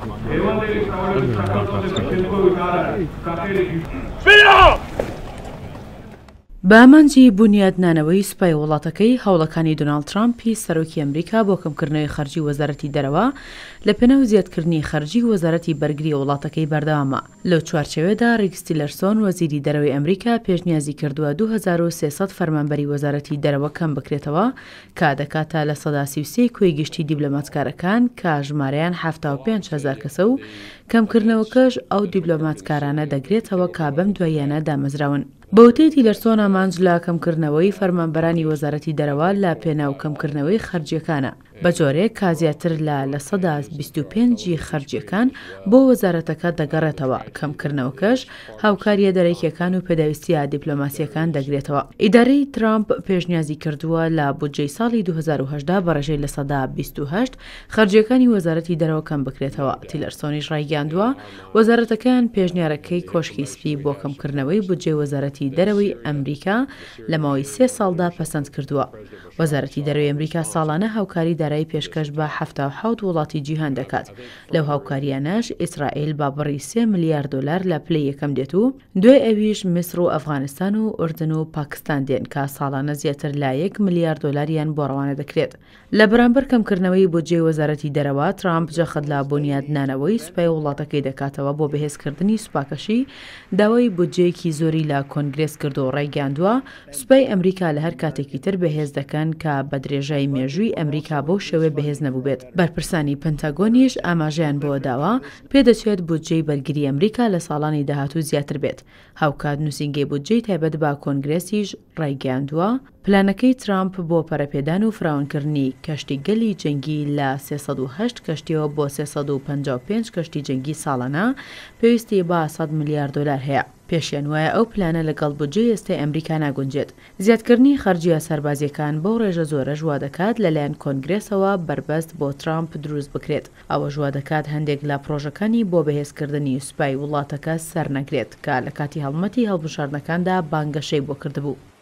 بامانجی بنیادنانەوەی سوپای وڵاتەکەی هەوڵەکانی دۆناڵد ترامپی سەرۆکی ئەمریکا بۆ کەمکردنەوەی خەرجی وەزارەتی دەرەوە لە پێناو زیادکردنی خەرجی وەزارەتی بەرگری وڵاتەکەی بەردەوامە. لەو چوارچێوەدا ڕێکس تیلەرسۆن وەزیری دەرەوەی ئەمریکا پێشنیازی کردووە 2300 فەرمانبەری وەزارەتی دەرەوە کەم بکرێتەوە کە دەکاتە لە 33 کوێی گشتی دیبلۆماتکارەکان کە ژمارەیان 75,000 کەسە و کەمکردنەوەکەش ئەو دیبلۆماتکارانە دەگرێتەوە کە بەم دواییانە دامەزراون. بەوتەی تیلەرسۆن ئامانج لە کەمکردنەوەی فەرمانبەرانی وەزارەتی دەرەوە لە پێناو کەمکردنەوەی خەرجیەکانە بە جۆرێک کا زیاتر لە 125 خەرجیەکان بۆ وەزارەتەکە دەگەڕێتەوە. کەمکردنەوەکەش هاوکاریە دەرەکیەکان و پێداویستیە دیپلۆماسیەکان دەگرێتەوە. ئیدارەی ترامپ پێشنیازی کردووە لە بودجەی ساڵی 2018 بەڕێژەی لە 128 خەرجیەکانی وەزارەتی دەرەوە کەم بکرێتەوە. تیلەرسۆنیش ڕایگەاندووە وەزارەتەکان پێشنیارەکەی کۆشکی سپی بۆ کەمکردنەوەی بودجەی وەزارەتی دەرەوەی ئەمریکا لە ماوەی 3 ساڵدا پەسەند کردووە. وەزارەتی دەرەوەی ئەمریکا ساڵانە هاوکاری دارایی پێشکەش بە 77 وڵاتی جیهان دەکات. لەو هاوکاریانەش ئیسرائیل با بڕی 3 ملیار دلار لە پلەی یەکەم دێت و دوای ئەویش میسر و ئەفغانستان و ئوردن و پاکستان دێن کە ساڵانە زیاتر لە 1 ملیار دلاریان بۆ ڕەوانە دەکرێت. لە بەرامبەر کەمکردنەوەی بودجەی وەزارەتی دەرەوە ترامپ جەخت لە بنیادنانەوەی سوپای وڵاتەکەی دەکاتەوە بۆ بەهێزکردنی سوپاکەشی داوای بودجەیەکی زۆری لە کۆنگرێس کردو و ڕایگەاندووە سوپای ئەمریکا لە هەر کاتێکی تر بەهێز دەکەن کە بە درێژای مێژووی ئەمریکا بۆ شێوێ بەهێز نەبوو بێت. بەرپرسانی پەنتاگۆنیش ئاماژەیان بۆ داوە پێدەچێت بودجەی بەرگری ئەمریکا لە ساڵانی داهاتوو زیاتر بێت. هاوکات نووسینگەی بودجەی تایبەت بە کۆنگرێسیش ڕایگەاندووە پلانەکەی ترامپ بۆ پەرەپێدان و فراوانکردنی کەشتی گەلی جەنگی لە 308 کەشتیەوە بۆ 355 کەشتی جەنگی ساڵانە پێویستی بە 100 ملیار دلار هەیە. پێشیان وایە ئەو پلانە لەگەڵ بودجەی ئێستای ئەمریکا ناگونجێت. زیادکردنی خەرجیە سەربازیەکان بەو ڕێژە زۆرە ژوا دەکات لەلایەن کۆنگرێسەوە بربەست بۆ ترامپ دروست بکرێت. ئەوە ژوا دەکات هەندێک لە پرۆژەکانی بۆ بەهێزکردنی سوپای وڵاتەکە سەر نەگرێت کە لە کاتی هەڵمەتی هەڵبژاردنەکاندا بانگەشەی بۆ کردبوو.